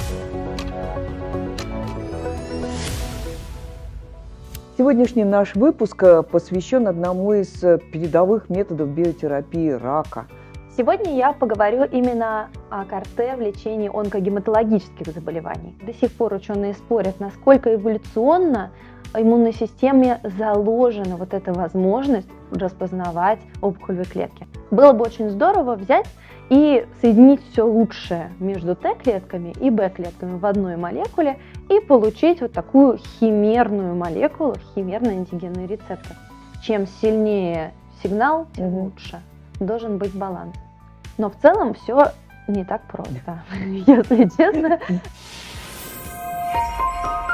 Сегодняшний наш выпуск посвящен одному из передовых методов биотерапии рака. Сегодня я поговорю именно о КАР-Т в лечении онкогематологических заболеваний. До сих пор ученые спорят, насколько эволюционно иммунной системе заложена вот эта возможность распознавать опухолевые клетки. Было бы очень здорово взять и соединить все лучшее между Т-клетками и Б-клетками в одной молекуле и получить вот такую химерную молекулу, химерный антигенный рецептор. Чем сильнее сигнал, тем лучше. Должен быть баланс. Но в целом все не так просто, если честно.